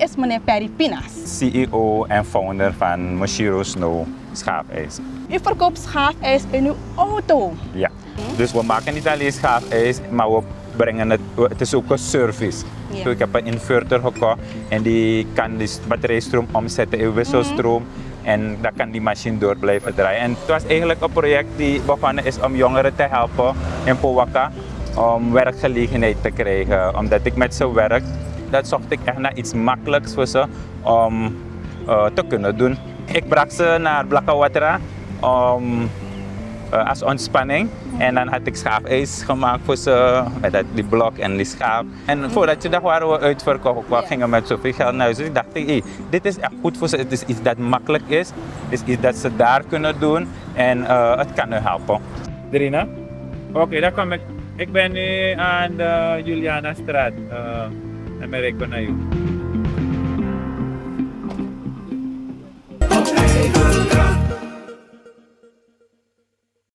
is meneer Perry Pinas? CEO en founder van Moshiro Snow schaafijs. U verkoopt schaafijs in uw auto? Ja, dus we maken niet alleen schaafijs, maar we brengen het is ook een service. Ja. So, ik heb een inverter gekocht en die kan de batterijstroom omzetten in wisselstroom. En dan kan die machine door blijven draaien. En het was eigenlijk een project die begonnen is om jongeren te helpen in Powaka om werkgelegenheid te krijgen. Omdat ik met ze werk, dat zocht ik echt naar iets makkelijks voor ze om te kunnen doen. Ik bracht ze naar Blakawatra als ontspanning. En dan had ik schaafijs gemaakt voor ze, met die blok en die schaaf. En voordat je dat waren we uitverkocht, we gingen met zoveel geld naar huis. Dus ik dacht, hey, dit is echt goed voor ze, het is iets dat makkelijk is. Het is iets dat ze daar kunnen doen en het kan hun helpen. Drina? Oké, daar kom ik. Ik ben nu aan de Julianastraat, Amerika naar jou.